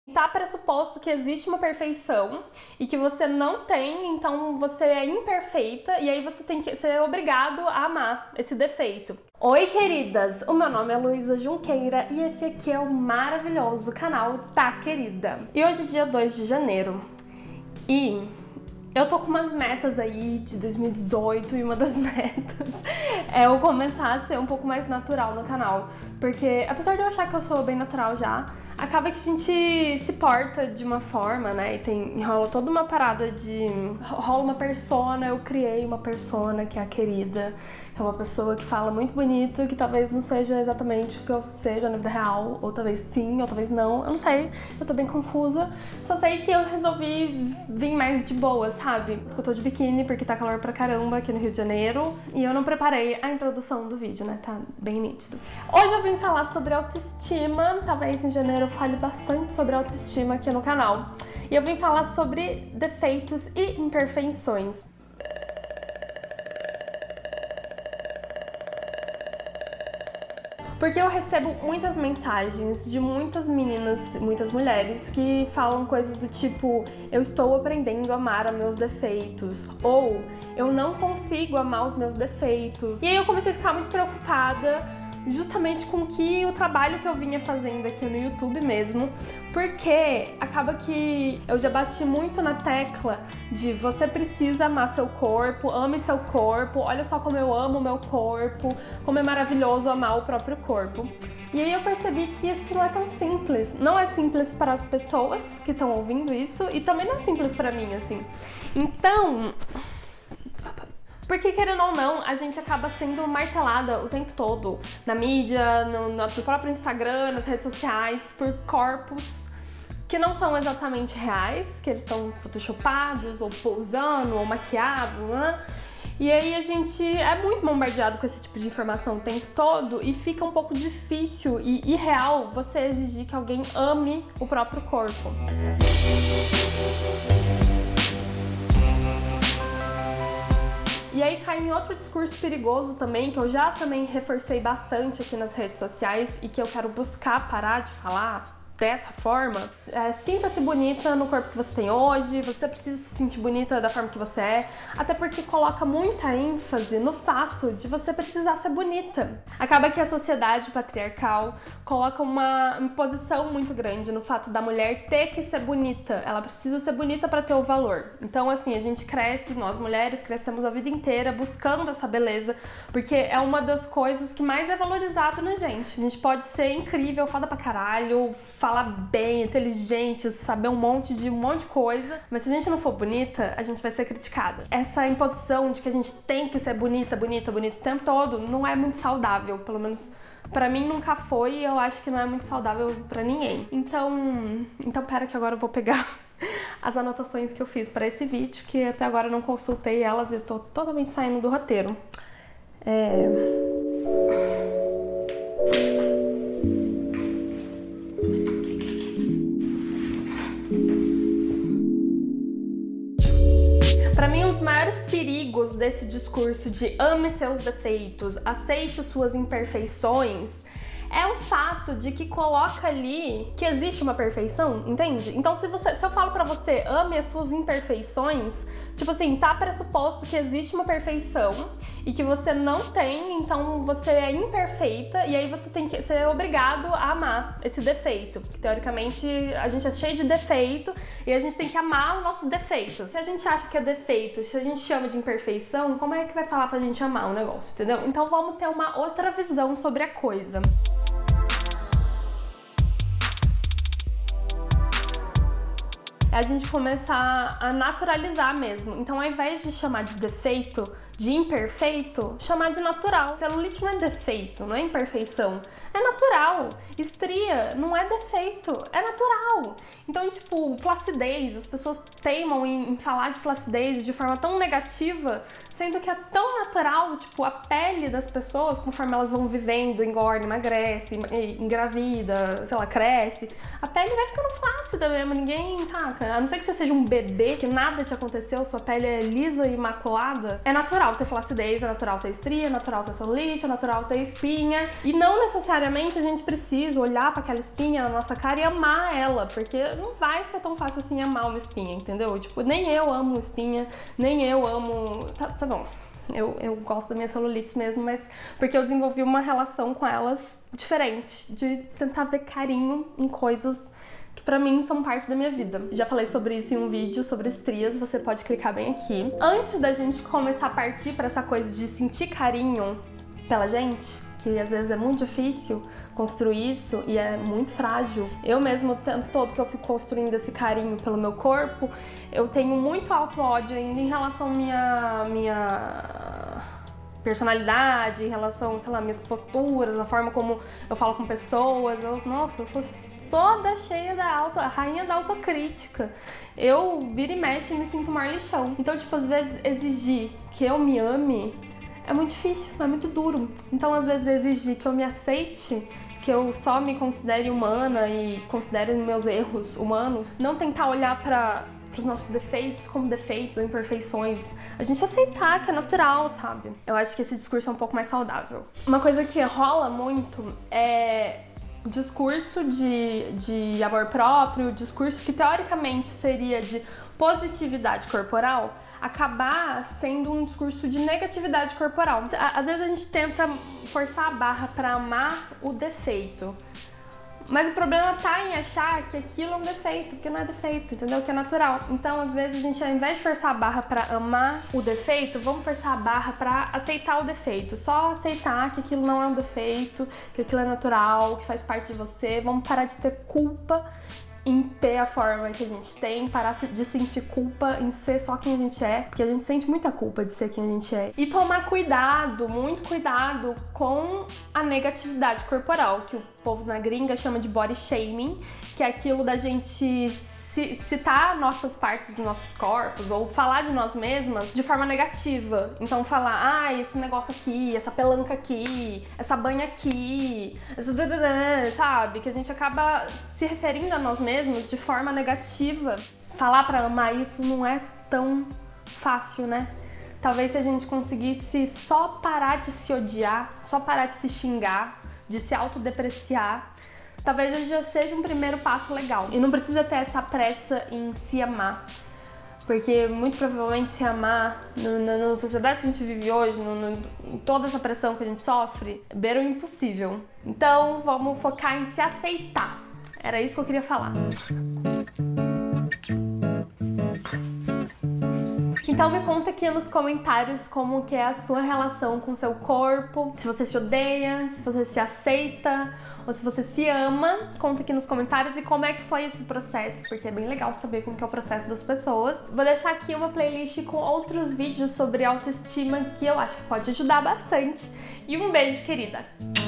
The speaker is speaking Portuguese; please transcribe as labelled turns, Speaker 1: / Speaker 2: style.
Speaker 1: Tá pressuposto que existe uma perfeição e que você não tem, então você é imperfeita e aí você tem que ser obrigado a amar esse defeito. Oi, queridas! O meu nome é Luísa Junqueira e esse aqui é o maravilhoso canal Tá Querida. E hoje é dia 2 de janeiro e eu tô com umas metas aí de 2018 e uma das metas é eu começar a ser um pouco mais natural no canal. Porque apesar de eu achar que eu sou bem natural já, acaba que a gente se porta de uma forma, né? E rola toda uma parada de... rola uma persona, eu criei uma persona que é a querida. É uma pessoa que fala muito bonito, que talvez não seja exatamente o que eu seja na vida real. Ou talvez sim, ou talvez não. Eu não sei, eu tô bem confusa. Só sei que eu resolvi vir mais de boa, sabe? Eu tô de biquíni porque tá calor pra caramba aqui no Rio de Janeiro. E eu não preparei a introdução do vídeo, né? Tá bem nítido. Hoje eu vim falar sobre autoestima. Talvez em janeiro eu fale bastante sobre autoestima aqui no canal. E eu vim falar sobre defeitos e imperfeições. Porque eu recebo muitas mensagens de muitas meninas, muitas mulheres que falam coisas do tipo: eu estou aprendendo a amar os meus defeitos, ou eu não consigo amar os meus defeitos. E aí eu comecei a ficar muito preocupada justamente com o trabalho que eu vinha fazendo aqui no YouTube mesmo, porque acaba que eu já bati muito na tecla de você precisa amar seu corpo, ame seu corpo, olha só como eu amo o meu corpo, como é maravilhoso amar o próprio corpo. E aí eu percebi que isso não é tão simples, não é simples para as pessoas que estão ouvindo isso e também não é simples para mim, assim. Então... porque, querendo ou não, a gente acaba sendo martelada o tempo todo na mídia, no próprio Instagram, nas redes sociais, por corpos que não são exatamente reais, que eles estão photoshopados, ou posando, ou maquiados, né? E aí a gente é muito bombardeado com esse tipo de informação o tempo todo e fica um pouco difícil e irreal você exigir que alguém ame o próprio corpo. E aí cai em outro discurso perigoso também, que eu já também reforcei bastante aqui nas redes sociais e que eu quero buscar parar de falar dessa forma. Sinta-se bonita no corpo que você tem hoje, você precisa se sentir bonita da forma que você é, até porque coloca muita ênfase no fato de você precisar ser bonita. Acaba que a sociedade patriarcal coloca uma imposição muito grande no fato da mulher ter que ser bonita, ela precisa ser bonita para ter o valor. Então, assim, a gente cresce, nós mulheres crescemos a vida inteira buscando essa beleza, porque é uma das coisas que mais é valorizado na gente. A gente pode ser incrível, foda pra caralho, falar bem, inteligente, saber um monte de coisa, mas se a gente não for bonita, a gente vai ser criticada. Essa imposição de que a gente tem que ser bonita o tempo todo não é muito saudável, pelo menos pra mim nunca foi e eu acho que não é muito saudável pra ninguém. Então pera que agora eu vou pegar as anotações que eu fiz pra esse vídeo, que até agora eu não consultei elas e eu tô totalmente saindo do roteiro. Para mim, um dos maiores perigos desse discurso de ame seus defeitos, aceite suas imperfeições, é o fato de que coloca ali que existe uma perfeição, entende? Então, se eu falo pra você, ame as suas imperfeições, tipo assim, tá pressuposto que existe uma perfeição e que você não tem, então você é imperfeita e aí você tem que ser obrigado a amar esse defeito. Porque, teoricamente, a gente é cheio de defeito e a gente tem que amar os nossos defeitos. Se a gente acha que é defeito, se a gente chama de imperfeição, como é que vai falar pra gente amar o negócio, entendeu? Então vamos ter uma outra visão sobre a coisa. É a gente começar a naturalizar mesmo. Então, ao invés de chamar de defeito, de imperfeito, chamar de natural. Celulite não é defeito, não é imperfeição. É natural. Estria não é defeito, é natural. Então, tipo, flacidez, as pessoas teimam em falar de flacidez de forma tão negativa, sendo que é tão natural, tipo, a pele das pessoas, conforme elas vão vivendo, engorda, emagrece, engravida, sei lá, cresce, a pele vai ficando flácida mesmo, ninguém, saca? A não ser que você seja um bebê, que nada te aconteceu, sua pele é lisa e imaculada, é natural. natural ter flacidez, é natural ter estria, é natural ter celulite, é natural ter espinha. E não necessariamente a gente precisa olhar pra aquela espinha na nossa cara e amar ela, porque não vai ser tão fácil assim amar uma espinha, entendeu? Tipo, nem eu amo espinha, nem eu amo... Tá bom, eu gosto da minha celulite mesmo, mas porque eu desenvolvi uma relação com elas diferente, de tentar ver carinho em coisas que pra mim são parte da minha vida. Já falei sobre isso em um vídeo sobre estrias, você pode clicar bem aqui. Antes da gente começar a partir pra essa coisa de sentir carinho pela gente, que às vezes é muito difícil construir isso e é muito frágil. Eu mesmo, o tempo todo que eu fico construindo esse carinho pelo meu corpo, eu tenho muito auto-ódio ainda em relação à minha personalidade, em relação, sei lá, minhas posturas, a forma como eu falo com pessoas. Nossa, eu sou toda cheia a rainha da autocrítica. Eu viro e mexe e me sinto maior lixão. Então, tipo, às vezes exigir que eu me ame é muito difícil, é muito duro. Então, às vezes exigir que eu me aceite, que eu só me considere humana e considere meus erros humanos, não tentar olhar para os nossos defeitos como defeitos ou imperfeições, a gente aceitar que é natural, sabe? Eu acho que esse discurso é um pouco mais saudável. Uma coisa que rola muito é discurso de amor próprio, discurso que teoricamente seria de positividade corporal, acabar sendo um discurso de negatividade corporal. Às vezes a gente tenta forçar a barra para amar o defeito, mas o problema tá em achar que aquilo é um defeito, que não é defeito, entendeu? Que é natural. Então, às vezes, a gente, ao invés de forçar a barra pra amar o defeito, vamos forçar a barra pra aceitar o defeito. Só aceitar que aquilo não é um defeito, que aquilo é natural, que faz parte de você. Vamos parar de ter culpa em ter a forma que a gente tem, parar de sentir culpa em ser só quem a gente é, porque a gente sente muita culpa de ser quem a gente é. E tomar cuidado, muito cuidado com a negatividade corporal, que o povo na gringa chama de body shaming, que é aquilo da gente citar nossas partes dos nossos corpos ou falar de nós mesmas de forma negativa. Então falar, esse negócio aqui, essa pelanca aqui, essa banha aqui, sabe? Que a gente acaba se referindo a nós mesmos de forma negativa. Falar pra amar isso não é tão fácil, né? Talvez se a gente conseguisse só parar de se odiar, só parar de se xingar, de se autodepreciar, talvez ele já seja um primeiro passo legal. E não precisa ter essa pressa em se amar. Porque muito provavelmente se amar na sociedade que a gente vive hoje, em toda essa pressão que a gente sofre, beira o impossível. Então vamos focar em se aceitar. Era isso que eu queria falar. Então me conta aqui nos comentários como que é a sua relação com o seu corpo, se você se odeia, se você se aceita ou se você se ama. Conta aqui nos comentários e como é que foi esse processo, porque é bem legal saber como que é o processo das pessoas. Vou deixar aqui uma playlist com outros vídeos sobre autoestima que eu acho que pode ajudar bastante. E um beijo, querida!